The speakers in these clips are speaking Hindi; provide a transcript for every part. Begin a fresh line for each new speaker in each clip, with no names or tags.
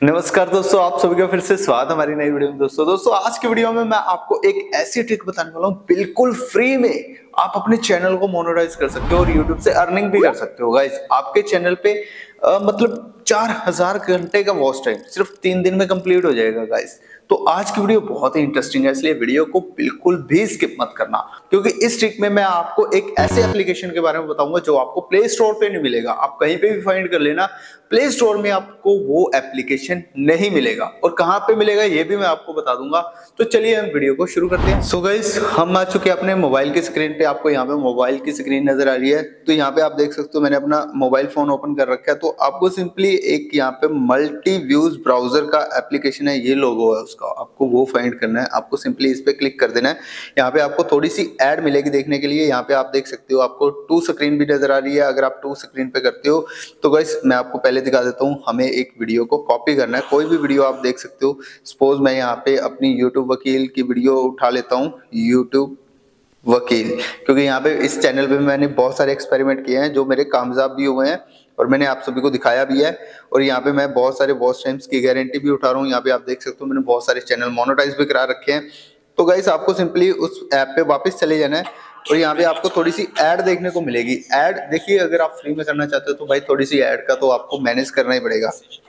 नमस्कार दोस्तों, आप सभी का फिर से स्वागत है हमारी नई वीडियो में। दोस्तों आज की वीडियो में मैं आपको एक ऐसी ट्रिक बताने वाला हूँ, बिल्कुल फ्री में आप अपने चैनल को मोनेटाइज कर सकते हो और यूट्यूब से अर्निंग भी कर सकते हो। गाइस, आपके चैनल पे मतलब 4000 घंटे का वॉच टाइम सिर्फ 3 दिन में कंप्लीट हो जाएगा। गाइस, तो आज की वीडियो बहुत ही इंटरेस्टिंग है, इसलिए वीडियो को बिल्कुल भी स्किप मत करना, क्योंकि इस ट्रिक में मैं आपको एक ऐसे एप्लीकेशन के बारे में बताऊंगा जो आपको प्ले स्टोर पे नहीं मिलेगा। आप कहीं पे भी फाइंड कर लेना, प्ले स्टोर में आपको वो एप्लीकेशन नहीं मिलेगा, और कहां पे मिलेगा ये भी मैं आपको बता दूंगा। तो चलिए हम वीडियो को शुरू करते हैं। सो गाइस, हम आ चुके हैं अपने मोबाइल की स्क्रीन पे। आपको यहाँ पे मोबाइल की स्क्रीन नजर आ रही है, तो यहाँ पे आप देख सकते हो मैंने अपना मोबाइल फोन ओपन कर रखा है। तो आपको सिंपली एक यहाँ पे मल्टी व्यूज ब्राउजर का एप्लीकेशन है, ये लोगो है उसका, आपको वो फाइंड करना है। आपको सिंपली इस पे क्लिक कर देना है। यहाँ पे आपको थोड़ी सी एड मिलेगी देखने के लिए। यहाँ पे आप देख सकते हो आपको 2 स्क्रीन भी नजर आ रही है। अगर आप 2 स्क्रीन पे करते हो तो गाइस मैं आपको पहले दिखा देता हूँ। हमें एक वीडियो को कॉपी करना है, कोई भी वीडियो आप देख सकते हो। सपोज मैं यहाँ पे अपनी यूट्यूब वकील की वीडियो उठा लेता हूँ, यूट्यूब वकील, क्योंकि यहाँ पे इस चैनल पे मैंने बहुत सारे एक्सपेरिमेंट किए हैं जो मेरे कामयाब भी हुए हैं और मैंने आप सभी को दिखाया भी है। और यहाँ पे मैं बहुत सारे वॉच टाइम्स की गारंटी भी उठा रहा हूँ। यहाँ पे आप देख सकते हो मैंने बहुत सारे चैनल मोनेटाइज भी करा रखे हैं। तो गाइस, आपको सिंपली उस ऐप पे वापस चले जाना है और यहाँ पे आपको थोड़ी सी ऐड देखने को मिलेगी। ऐड देखिए, अगर आप फ्री में करना चाहते हो तो भाई थोड़ी सी ऐड का तो आपको मैनेज करना ही पड़ेगा।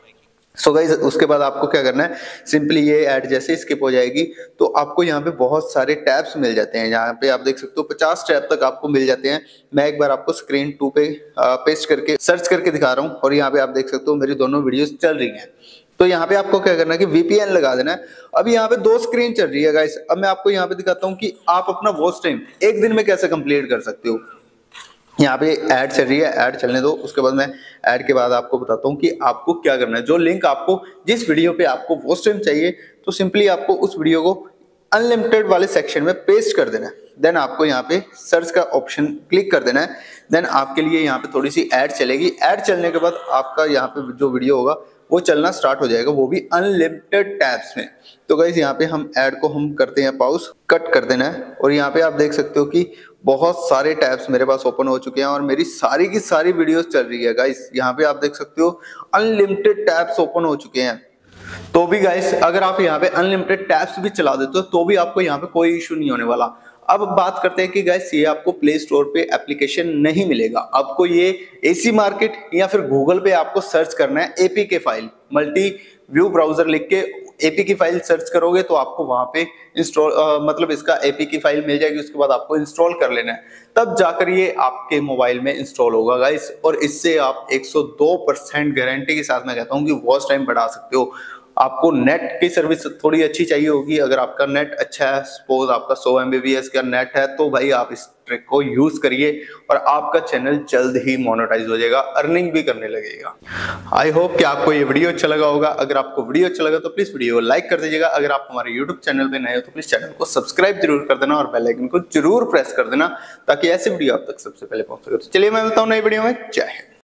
सो गाइस, उसके बाद आपको क्या करना है, सिंपली ये ऐड जैसे स्किप हो जाएगी तो आपको यहाँ पे बहुत सारे टैब्स मिल जाते हैं। यहाँ पे आप देख सकते हो 50 टैब तक आपको मिल जाते हैं। मैं एक बार आपको स्क्रीन 2 पे पेस्ट करके सर्च करके दिखा रहा हूँ, और यहाँ पे आप देख सकते हो मेरी दोनों वीडियोस चल रही हैं। तो यहाँ पे आपको क्या करना है कि VPN लगा देना है। अब यहाँ पे 2 स्क्रीन चल रही है। गाइस, अब मैं आपको यहाँ पे दिखाता हूँ कि आप अपना वॉच टाइम 1 दिन में कैसे कंप्लीट कर सकते हो। यहाँ पे ऐड चल रही है, ऐड चलने दो। उसके बाद मैं ऐड के बाद आपको बताता हूँ कि आपको क्या करना है। जो लिंक आपको जिस वीडियो पे आपको वॉच टाइम चाहिए, तो सिंपली आपको उस वीडियो को अनलिमिटेड वाले सेक्शन में पेस्ट कर देना है। देन आपको यहाँ पे सर्च का ऑप्शन क्लिक कर देना है। देन आपके लिए यहाँ पे थोड़ी सी ऐड चलेगी। ऐड चलने के बाद आपका यहाँ पे जो वीडियो होगा वो चलना स्टार्ट हो जाएगा, वो भी अनलिमिटेड टैब्स में। तो गाइस, यहाँ पे हम ऐड को हम करते हैं पॉज, कट कर देना है। और यहाँ पे आप देख सकते हो कि बहुत सारे टैब्स मेरे पास ओपन हो चुके हैं और मेरी सारी की सारी वीडियोस चल रही है। गाइस, यहाँ पे आप देख सकते हो अनलिमिटेड टैब्स ओपन हो चुके हैं। तो भी गाइस, अगर आप यहाँ पे अनलिमिटेड टैब्स भी चला देते हो तो भी आपको यहाँ पे कोई इशू नहीं होने वाला। अब बात करते हैं कि गाइस, ये आपको प्ले स्टोर पे एप्लीकेशन नहीं मिलेगा। आपको ये एसी मार्केट या फिर गूगल पे आपको सर्च करना है APK file, multi view browser लिख के एपीके फाइल सर्च करोगे तो आपको वहां पे इंस्टॉल मतलब इसका एपीके फाइल मिल जाएगी। उसके बाद आपको इंस्टॉल कर लेना है, तब जाकर ये आपके मोबाइल में इंस्टॉल होगा। गाइस, और इससे आप 102% गारंटी के साथ मैं कहता हूँ कि वॉच टाइम बढ़ा सकते हो। आपको नेट की सर्विस थोड़ी अच्छी चाहिए होगी। अगर आपका नेट अच्छा है, सपोज आपका 100 MBPS का नेट है, तो भाई आप इस ट्रिक को यूज करिए और आपका चैनल जल्द ही मोनेटाइज हो जाएगा, अर्निंग भी करने लगेगा। आई होप कि आपको ये वीडियो अच्छा लगा होगा। अगर आपको वीडियो अच्छा लगा तो प्लीज वीडियो को लाइक कर दीजिएगा। अगर आप हमारे यूट्यूब चैनल पे नए हो तो प्लीज चैनल को सब्सक्राइब जरूर कर देना और बेल आइकन को जरूर प्रेस कर देना, ताकि ऐसे वीडियो आप तक सबसे पहले पहुंच सके। तो चलिए मैं मिलता हूँ नई वीडियो में। जय हिंद।